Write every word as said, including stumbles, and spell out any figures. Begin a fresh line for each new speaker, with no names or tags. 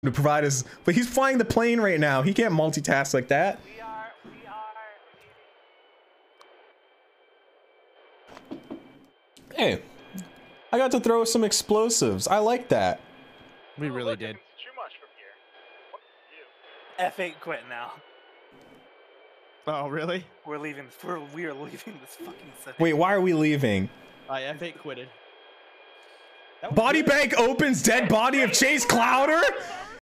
to provide us, but he's flying the plane right now. He can't multitask like that.
We are, we are.
Hey, I got to throw some explosives. I like that.
We really
Look,
did.
it's too much from here. What you? F eight quit now.
Oh, really?
We're leaving. We're we are leaving this fucking city.
Wait, why are we leaving?
I F eight quitted. That was
Body
good.
bank opens dead body of Chase Clouter.